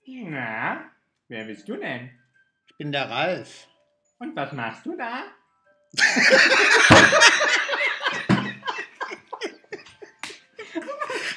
Na, wer bist du denn? Ich bin der Ralf. Und was machst du da?